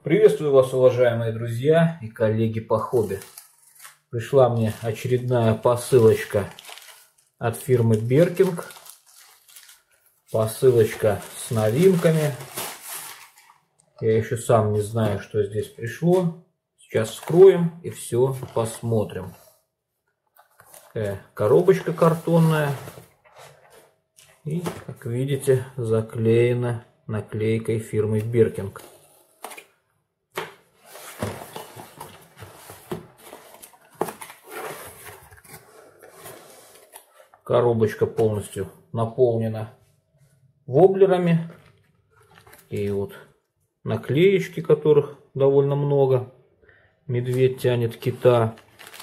Приветствую вас, уважаемые друзья и коллеги по хобби. Пришла мне очередная посылочка от фирмы Беркинг. Посылочка с новинками. Я еще сам не знаю, что здесь пришло. Сейчас вскроем и все посмотрим. Такая коробочка картонная. И, как видите, заклеена наклейкой фирмы Беркинг. Коробочка полностью наполнена воблерами. И вот наклеечки, которых довольно много. Медведь тянет кита.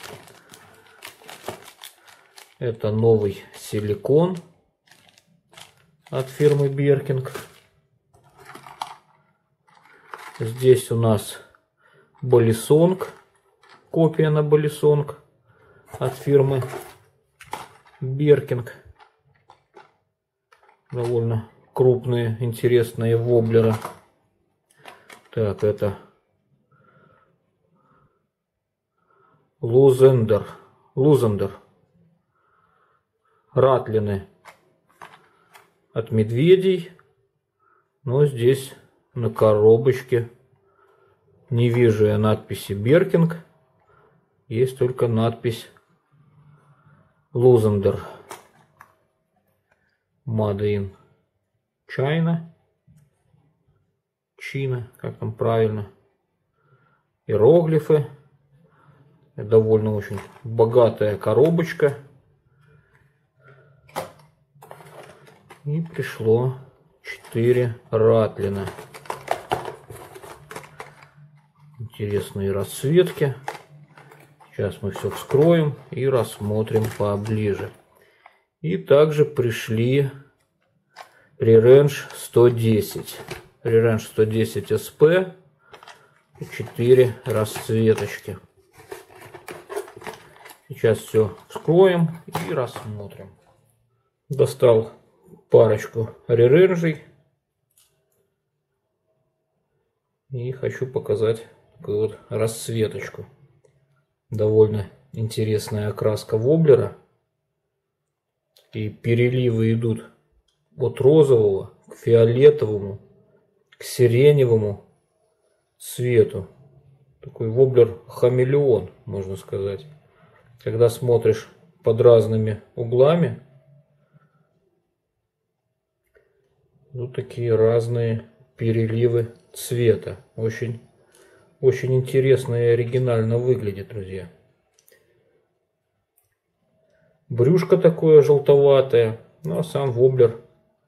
Это новый силикон от фирмы Беркинг. Здесь у нас Болисонг. Копия на Болисонг от фирмы Беркинг. Довольно крупные, интересные воблеры. Так, это Лузендер. Ратлины от медведей. Но здесь на коробочке не вижу я надписи Беркинг. Есть только надпись Лузендер. Made in China. Чина, как там правильно. Иероглифы. Довольно очень богатая коробочка. И пришло 4 ратлина. Интересные расцветки. Сейчас мы все вскроем и рассмотрим поближе. И также пришли Re-Range 110. Re-Range 110 SP. 4 расцветочки. Сейчас все вскроем и рассмотрим. Достал парочку Re-Range. И хочу показать такую вот расцветочку. Довольно интересная окраска воблера. И переливы идут от розового к фиолетовому, к сиреневому цвету. Такой воблер-хамелеон, можно сказать. Когда смотришь под разными углами, вот такие разные переливы цвета. Очень интересно и оригинально выглядит, друзья. Брюшко такое желтоватое, ну а сам воблер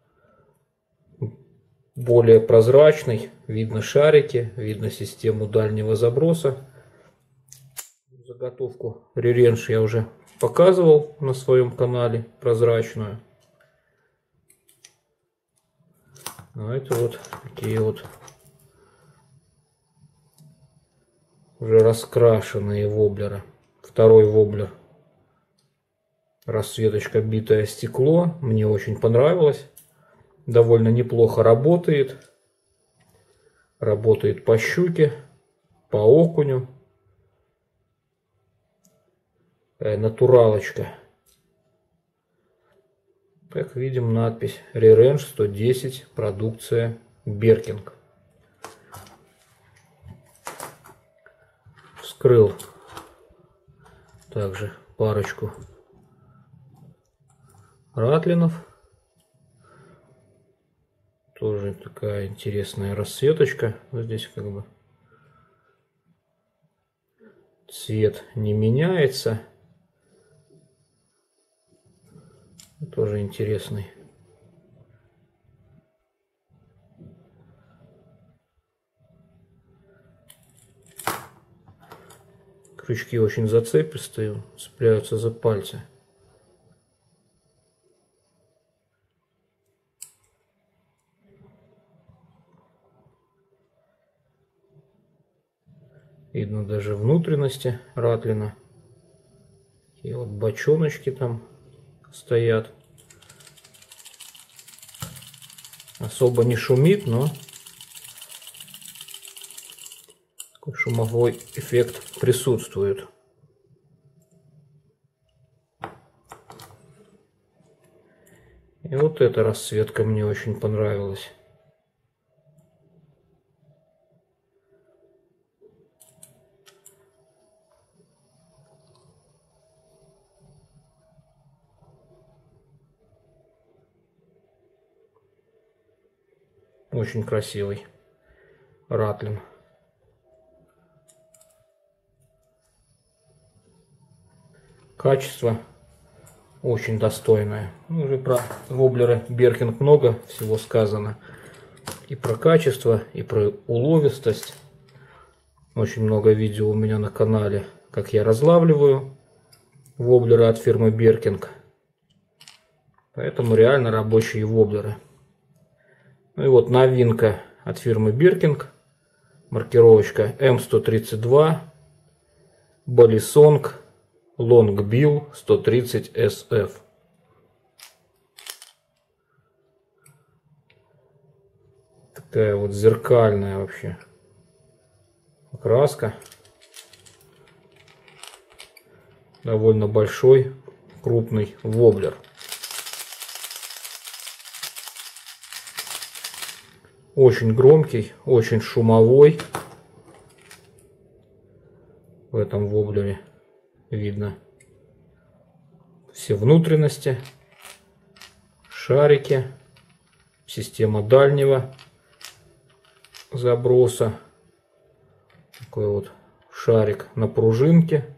более прозрачный. Видно шарики, видно систему дальнего заброса. Заготовку Re-Range я уже показывал на своем канале, прозрачную. А это вот такие вот уже раскрашенные воблеры. Второй воблер. Расцветочка битое стекло. Мне очень понравилось. Довольно неплохо работает. Работает по щуке, по окуню. Натуралочка. Как видим, надпись Re-Range 110, продукция Беркинг. Вскрыл также парочку ратлинов. Тоже такая интересная расцветочка. Вот здесь как бы цвет не меняется. Тоже интересный. Крючки очень зацепистые, цепляются за пальцы. Видно даже внутренности ратлина. И вот бочоночки там стоят. Особо не шумит, но Такой шумовой эффект присутствует. И вот эта расцветка мне очень понравилась. Очень красивый ратлин. Качество очень достойное. Уже про воблеры Беркинг много всего сказано. И про качество, и про уловистость. Очень много видео у меня на канале, как я разлавливаю воблеры от фирмы Беркинг. Поэтому реально рабочие воблеры. Ну и вот новинка от фирмы Беркинг. Маркировочка М132 Balisong Longbill 130 SF. Такая вот зеркальная вообще окраска. Довольно большой, крупный воблер. Очень громкий, очень шумовой. В этом воблере видно все внутренности, шарики, система дальнего заброса. Такой вот шарик на пружинке.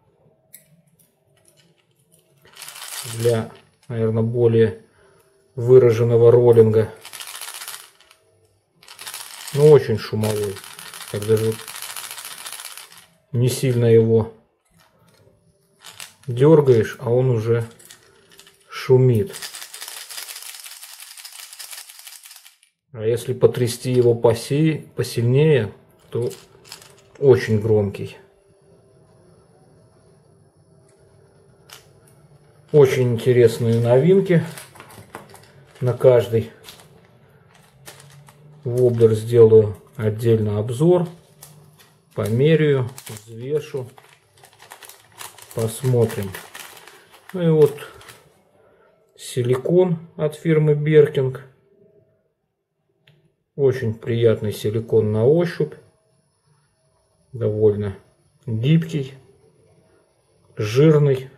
Для, наверное, более выраженного роллинга. Но очень шумовой. Так даже не сильно его дергаешь, а он уже шумит. А если потрясти его посильнее, то очень громкий. Очень интересные новинки. На каждый воблер сделаю отдельно обзор. Померяю, взвешу. Посмотрим. Ну и вот силикон от фирмы Беркинг. Очень приятный силикон на ощупь. Довольно гибкий, жирный.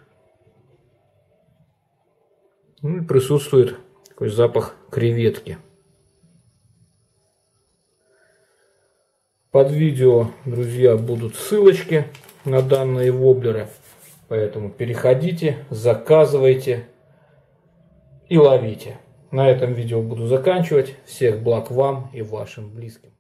Ну и присутствует такой запах креветки. Под видео, друзья, будут ссылочки на данные воблеры. Поэтому переходите, заказывайте и ловите. На этом видео буду заканчивать. Всех благ вам и вашим близким.